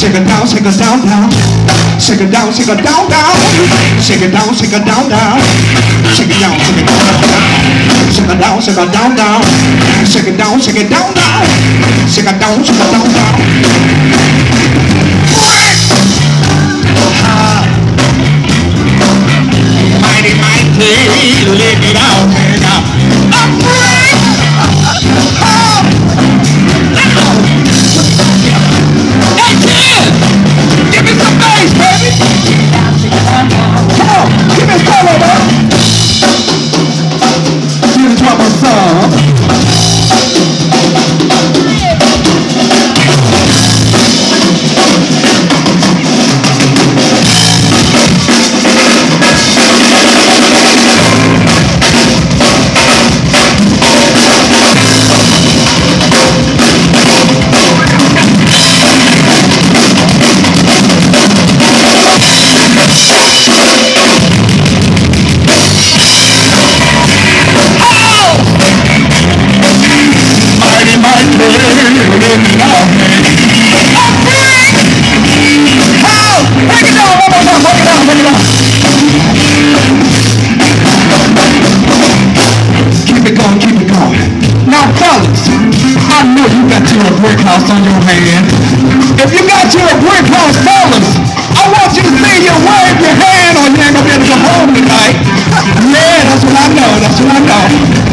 Shake it down, shake it down, down. Shake it down, shake it down, down. Shake it down, shake it down, down. Shake it down, shake it down, down. Shake it down, shake it down, down. Shake it down, shake it down, down. Shake it down, shake it down, down. Mighty, mighty, lick it out, lick it out. Give me some bass, baby! Come on, give me a solo, man! Give me a drop of song. Brick house on your hand. If you got you a brick house, fellas, I want you to see you wave your hand or you ain't gonna be able to go home tonight. Yeah, that's what I know. That's what I know.